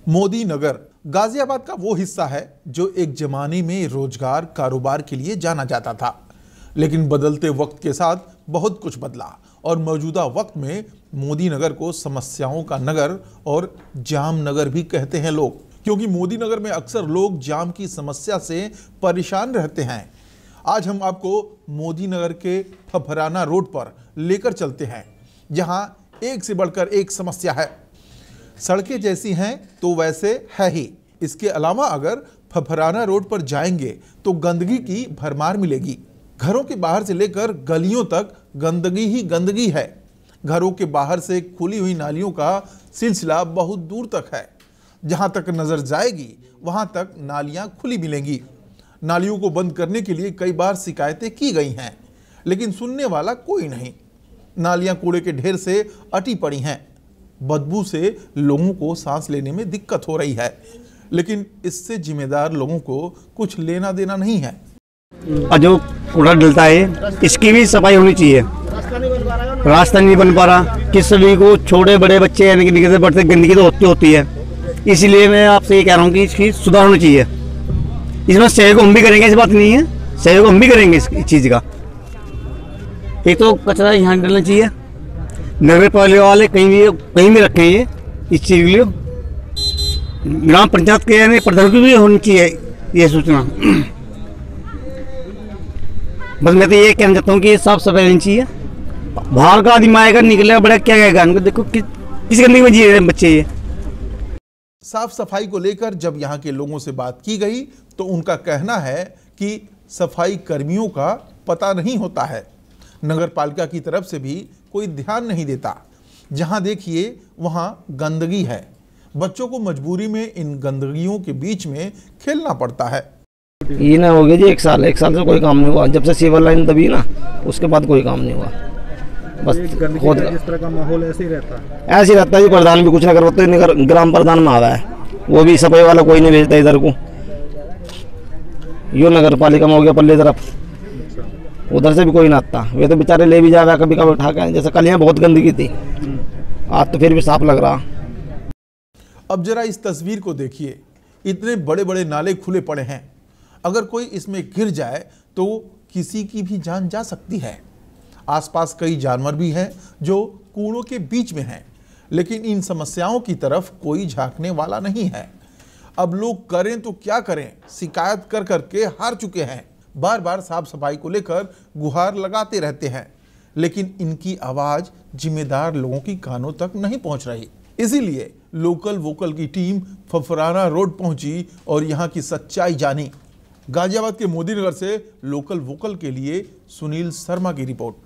मोदी नगर गाजियाबाद का वो हिस्सा है जो एक जमाने में रोजगार कारोबार के लिए जाना जाता था, लेकिन बदलते वक्त के साथ बहुत कुछ बदला और मौजूदा वक्त में मोदी नगर को समस्याओं का नगर और जाम नगर भी कहते हैं लोग, क्योंकि मोदी नगर में अक्सर लोग जाम की समस्या से परेशान रहते हैं। आज हम आपको मोदी नगर के फफराना रोड पर लेकर चलते हैं, जहां एक से बढ़कर एक समस्या है। सड़कें जैसी हैं तो वैसे है ही, इसके अलावा अगर फफराना रोड पर जाएंगे तो गंदगी की भरमार मिलेगी। घरों के बाहर से लेकर गलियों तक गंदगी ही गंदगी है। घरों के बाहर से खुली हुई नालियों का सिलसिला बहुत दूर तक है। जहां तक नजर जाएगी वहां तक नालियां खुली मिलेंगी। नालियों को बंद करने के लिए कई बार शिकायतें की गई हैं, लेकिन सुनने वाला कोई नहीं। नालियां कूड़े के ढेर से अटी पड़ी हैं। बदबू से लोगों को सांस लेने में दिक्कत हो रही है, लेकिन इससे जिम्मेदार लोगों को कुछ लेना देना नहीं है। और जो कूड़ा डलता है इसकी भी सफाई होनी चाहिए। रास्ता नहीं बन पा रहा, किस सभी को छोटे बड़े बच्चे यानी कि निकलते बढ़ते गंदगी तो होती है। इसीलिए मैं आपसे ये कह रहा हूँ कि इसकी सुधार होनी चाहिए। इसमें सहयोग हम भी करेंगे, इस बात नहीं है, सहयोग हम भी करेंगे इस चीज़ का। एक तो कचरा यहाँ डालना चाहिए, नगर पालिका वाले कहीं भी रखें ये इस चीज़ के लिए। ग्राम पंचायत के यानी प्रधान की भी होनी चाहिए ये सूचना। बस मैं तो ये कहना चाहता हूँ कि ये साफ सफाई रहनी चाहिए। बाहर का आदमी आएगा निकलेगा बड़ा क्या कहेगा, उनको देखो किस गंदगी में जी रहे हैं बच्चे। ये साफ सफाई को लेकर जब यहाँ के लोगों से बात की गई तो उनका कहना है कि सफाई कर्मियों का पता नहीं होता है। नगर पालिका की तरफ से भी कोई ध्यान नहीं देता। जहां देखिए वहां गंदगी है। बच्चों को मजबूरी में इन गंदगियों के बीच में खेलना पड़ता है। ये ना हो गया जी एक साल से कोई काम नहीं हुआ। जब से सिविल लाइन दबी ना उसके बाद कोई काम नहीं हुआ। बस खुद इस तरह का माहौल ऐसे ही रहता है। ऐसे ही रहता है जी। प्रधान भी कुछ ना करवाते, ग्राम प्रधान में आ रहा है, वो भी सफाई वाला कोई नहीं भेजता इधर को। यो नगर पालिका में हो गया पल्ले तरफ, उधर से भी कोई ना आता। वे तो बेचारे ले भी जाएगा कभी कभी उठा के। जैसे कल यहाँ बहुत गंदगी थी, आज तो फिर भी साफ लग रहा। अब जरा इस तस्वीर को देखिए, इतने बड़े बड़े नाले खुले पड़े हैं। अगर कोई इसमें गिर जाए तो किसी की भी जान जा सकती है। आसपास कई जानवर भी हैं जो कूड़ों के बीच में हैं, लेकिन इन समस्याओं की तरफ कोई झांकने वाला नहीं है। अब लोग करें तो क्या करें, शिकायत कर करके हार चुके हैं। बार बार साफ सफाई को लेकर गुहार लगाते रहते हैं, लेकिन इनकी आवाज जिम्मेदार लोगों की कानों तक नहीं पहुंच रही। इसीलिए लोकल वोकल की टीम फफराना रोड पहुंची और यहां की सच्चाई जानी। गाजियाबाद के मोदी नगर से लोकल वोकल के लिए सुनील शर्मा की रिपोर्ट।